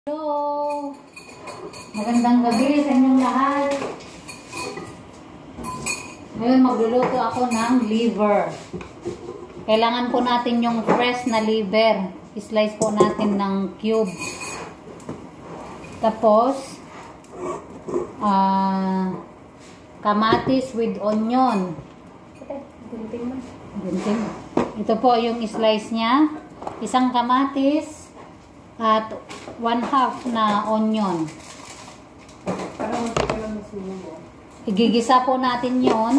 Hello! Magandang gabi sa inyong lahat. Ngayon magluluto ako ng liver. Kailangan po natin yung fresh na liver. I-slice po natin ng cube. Tapos, kamatis with onion. Gunting. Ito po yung i-slice niya. Isang kamatis at 1/2 na onion. Igigisa po natin yon.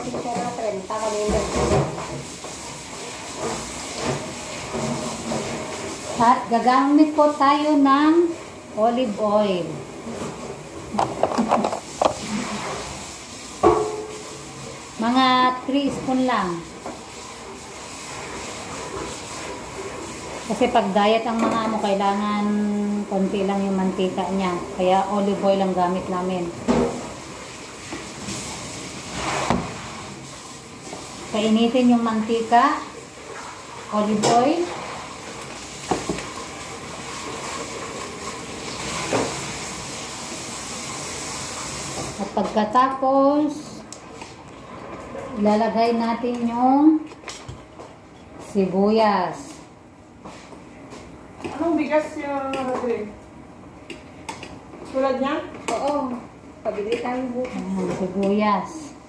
At gagamit po tayo ng olive oil. Mga 3 spoon lang. Kasi pag diet ang mga amo, kailangan konti lang yung mantika niya. Kaya olive oil ang gamit namin. Kainitin yung mantika, olive oil. At pagkatapos, ilalagay natin yung sibuyas. Anong bigas yung natin? Tulad niya? Oo. Pabili tayo bukas. Sibuyas.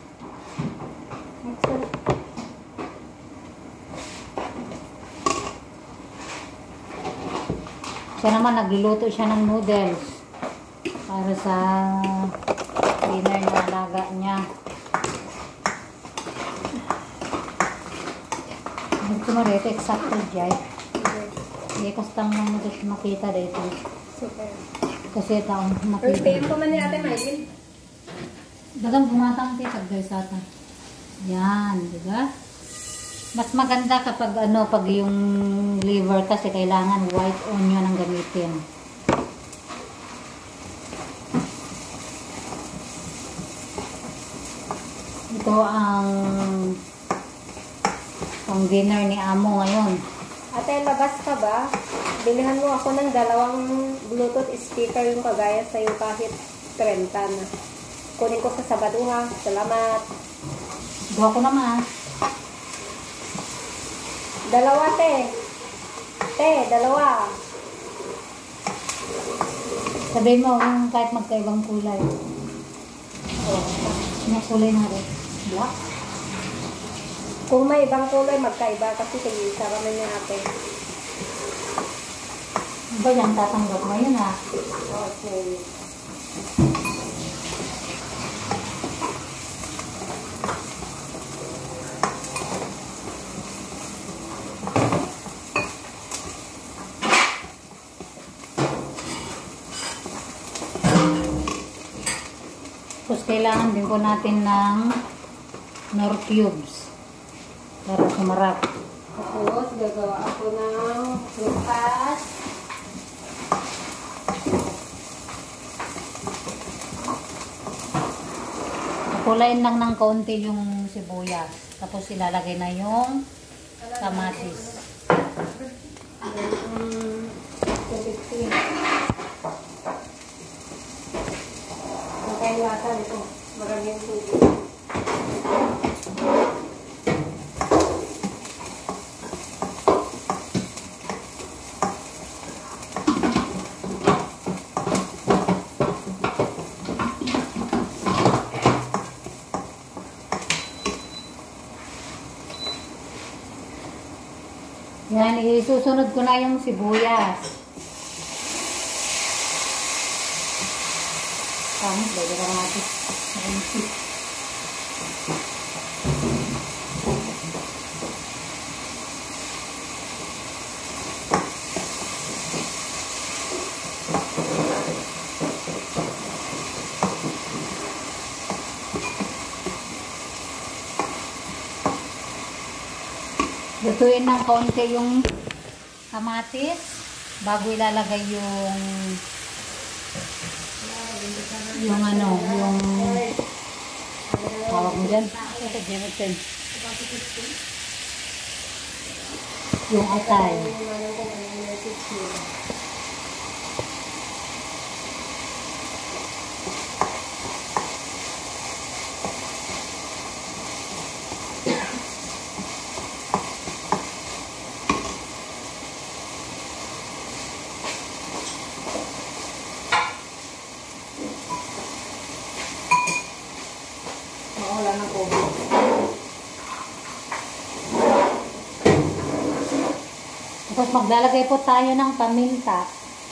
Siya naman nagluluto siya ng noodles para sa dinner na alaga niya. Gusto mo rito eksakto dyan. Hindi kastang lang makita dito. Super. Kasi taong makita. Birthday ko man ni Ate Maylin. Dagang bumatang titag guys ata. Yan, di ba? Mas maganda kapag pag yung liver kasi kailangan white onion ang gamitin. Ito ang pang dinner ni Amo ngayon. Ate, labas ka ba? Bilihan mo ako ng 2 Bluetooth speaker yung kagaya sa'yo kahit 30 na. Kunin ko sa Sabado ha. Salamat. Gawa ko naman. 2, te. Te, 2. Sabihin mo kung kahit magkaibang kulay. May kulay na rin. Black. Kung may ibang kulay, magkaiba kasi tig-isa kami niya ate. Ba yan, tatanggap mo yun ha? Okay. Tapos kailangan din po natin ng nor cubes para sumarap. Tapos, gagawa ako ng prutas. Kulain lang ng kaunti yung sibuyas. Tapos ilalagay na yung kamatis. Magkaiwasan ito. Maraming tubig. Yan, isusunod ko na yung sibuyas. Pangit, dahil ka natin. Lutuin ng kaunti yung kamatis bago ilalagay yung tawag mo dyan. Yung atay. maglalagay po tayo ng paminta.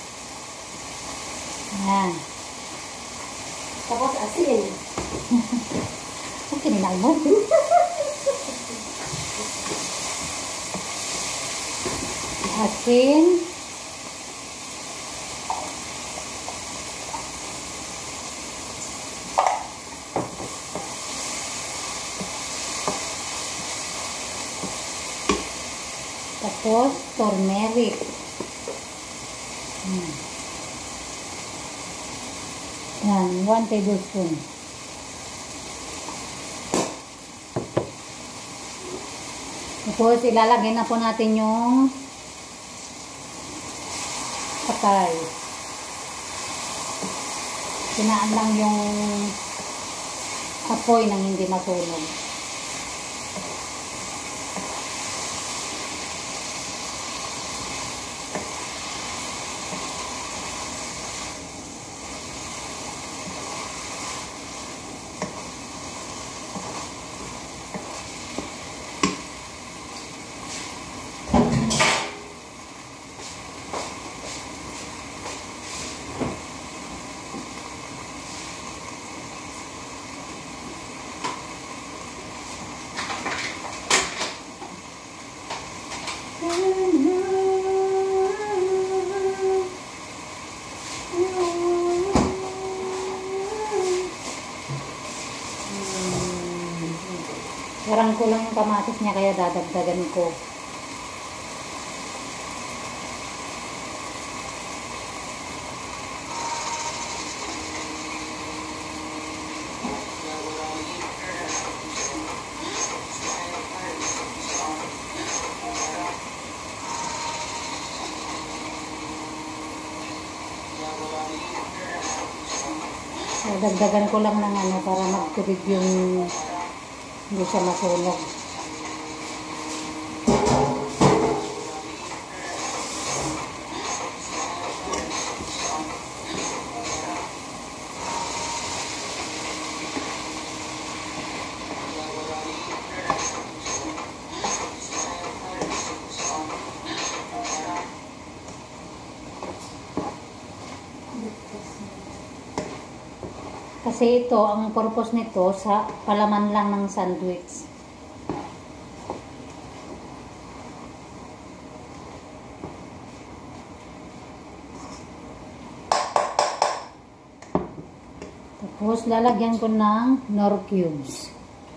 Ayan. Tapos asin. Okay, ninay mo. Asin. Tapos, turmeric. Yan, 1 tablespoon. Tapos, ilalagay na po natin yung patay. Sinaan lang yung apoy nang hindi masunog. Parang kulang yung kamatis niya kaya dadagdagan ko. Dagdagan ko lang ng ano para magtubig yung hindi siya masunog. Kasi ito, ang purpose nito sa palaman lang ng sandwich. Tapos lalagyan ko ng Knorr cubes.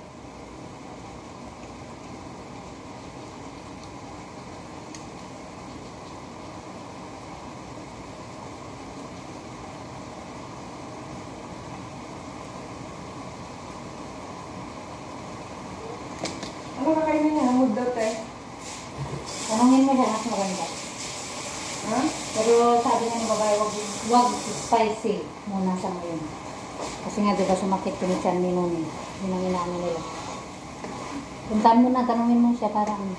Ano kakainin niya? Hamod daw, te. Tanungin mo siya, mas maganda. Ha? Pero sabi nga ng babae, wag spicy muna sa ngayon. Kasi nga diba sumakit yung tiyan ni Nuni. Yun ang inaano nila. Puntaan mo na, tanungin mo siya para ano.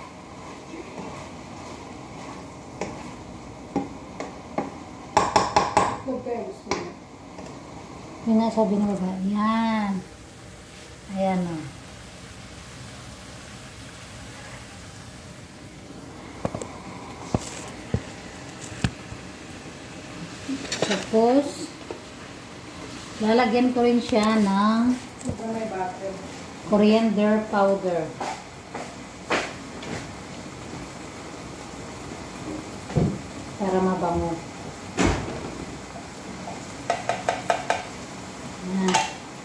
Nag-pelos niya. Yun nga sabi ng babae. Yan. Ayan o. Tapos, lalagyan ko rin siya ng Ito may butter. coriander powder. Para mabango. Yan.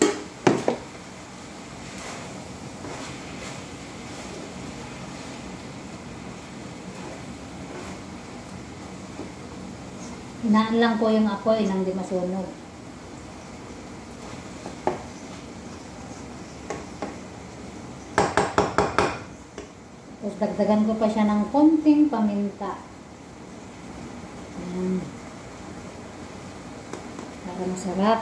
Hinaan lang ko yung apoy nang di masunog. Tapos dagdagan ko pa siya ng konting paminta. Ayan. Para masarap.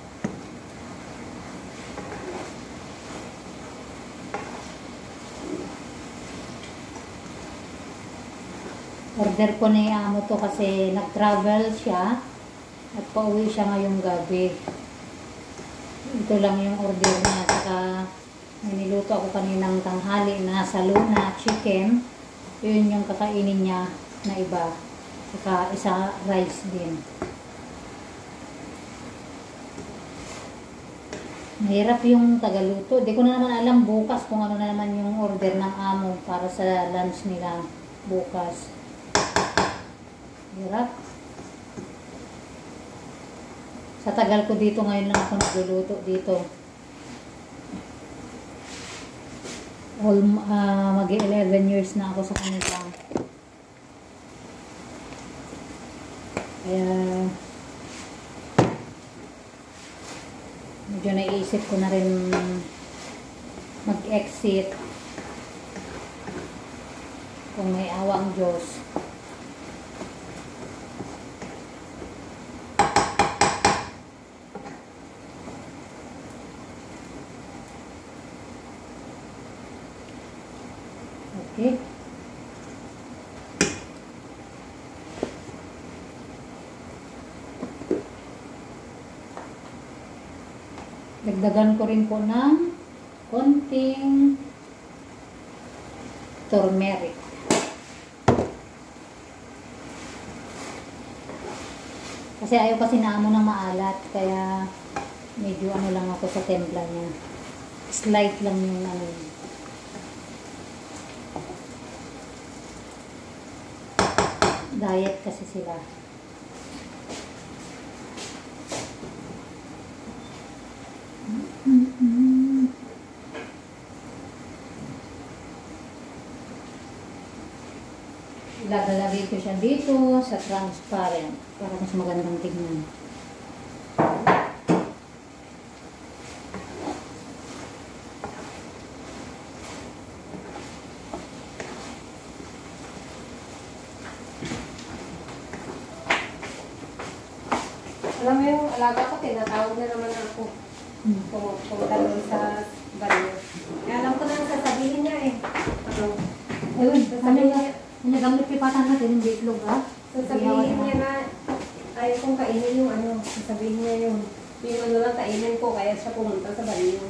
Order ko na yung amo to kasi nag-travel siya at pauwi siya ngayong gabi. Ito lang yung order niya. Saka may niluto ako kaninang tanghali na saluna chicken. Yun yung kakainin niya na iba. Saka isa rice din. Mahirap yung tagaluto. Di ko na naman alam bukas kung ano na naman yung order ng amo para sa lunch nila bukas. Hirap. Sa tagal ko dito, ngayon lang ako nagluluto dito. Mag-11 years na ako sa kanila. Kaya medyo naisip ko na rin mag-exit kung may awa ang Diyos. Okay. Dagdagan ko rin po ng konting turmeric. Kasi ayaw kasi na amo ng maalat, kaya medyo ano lang ako sa templa niya. Slight lang yung ano. Diet kasi sila. Ilalagay ko siya dito sa transparent para mas magandang tignan. Alam mo yung alaga ko, tinatawag na naman ako. Pumunta doon sa banyo. Kaya alam ko na ang sasabihin niya eh. Ano? Ayun, Sasabihin niya, gamit pipatan natin yung bitlog, ha? sasabihin niya na ayaw kong kainin yung ano. Sasabihin niya yung ano lang kainin ko, kaya siya pumunta sa banyo.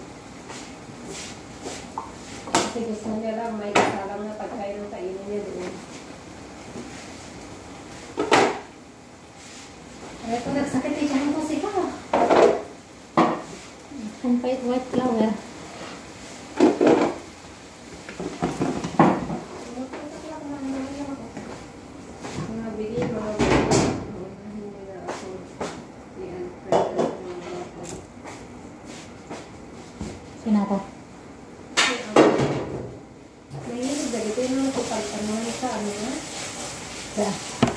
Kasi gusto niya lang may kasalang na pagkain ng kainin niya doon. Kaya kung nagsakit ay siya ko sika. Kung white flour. Sinata. Nahilig na dito yung kupal-panuhan sa ano na. Kaya.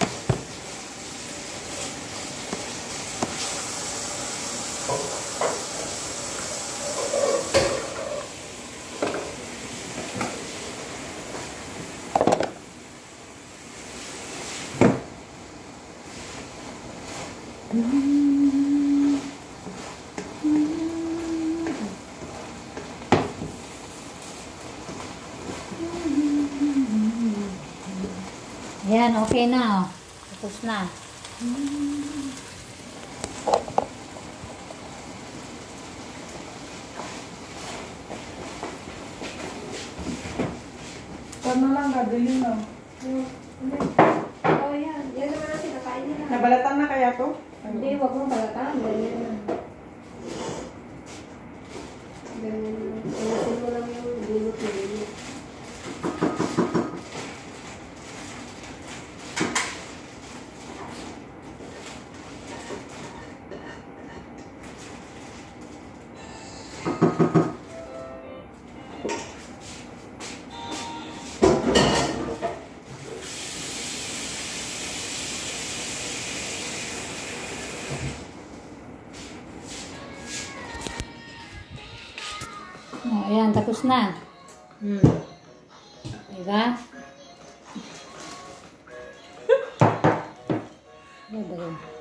Ayan, okay na. Tapos na. Tama lang, gagawin mo. Oh, yan. Yan naman ang sinakain nila. Nabalatan na kaya to? Hindi, huwag mong balatan. Ganyan na. Ganyan na. Pinasin mo lang yung gulot na yun. Oh, ayan, tapos na. Diba? Diba?